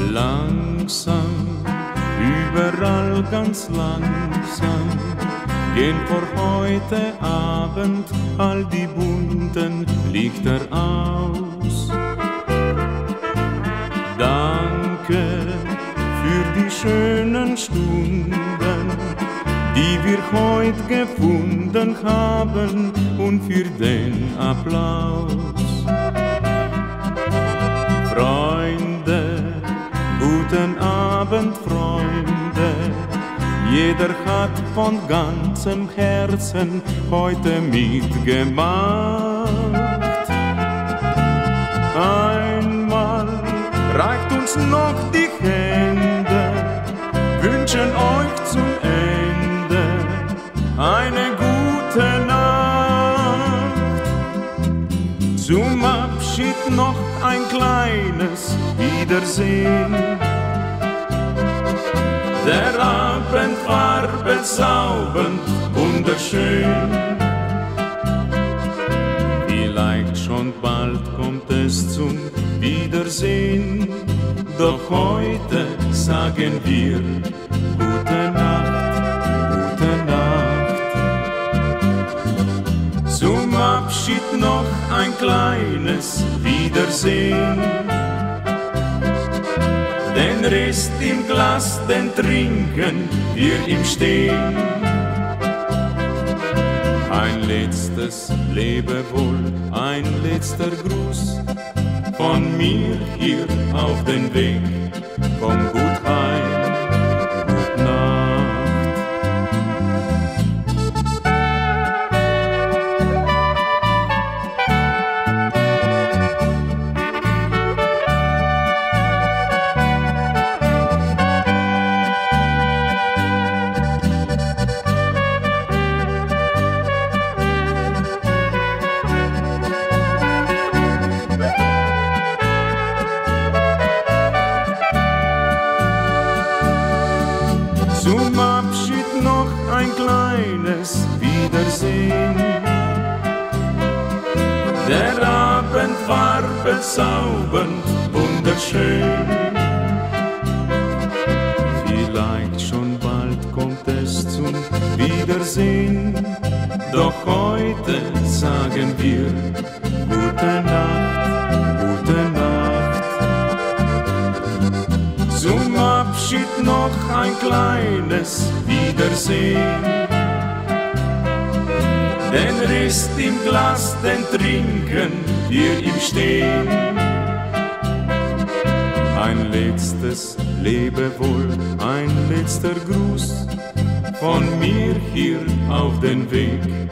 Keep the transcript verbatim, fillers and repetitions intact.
Langsam, überall ganz langsam, gehen vor heute Abend all die bunten Lichter aus. Danke für die schönen Stunden, die wir heute gefunden haben, und für den Applaus. Freunde, guten Abend, Freunde, jeder hat von ganzem Herzen heute mitgemacht. Einmal reicht uns noch die Hände, wünschen euch zum Ende eine gute Nacht. Zum Abschied noch ein kleines Wiedersehen. Der Abend war bezaubernd, wunderschön. Vielleicht schon bald kommt es zum Wiedersehen, doch heute sagen wir gute Nacht, gute Nacht. Zum Abschied noch ein kleines Wiedersehen. Den Rest im Glas, den trinken wir im Stehen. Ein letztes Lebewohl, ein letzter Gruß von mir hier auf den Weg. Komm gut heim, gut Nacht. Zum Abschied noch ein kleines Wiedersehen. Der Abend war bezaubernd, wunderschön. Vielleicht schon bald kommt es zum Wiedersehen, doch heute sagen wir gute Nacht, gute Nacht. Zum Abschied noch ein kleines Wiedersehen. Den Rest im Glas, den trinken wir im Stehen. Ein letztes Lebewohl, ein letzter Gruß von mir hier auf den Weg.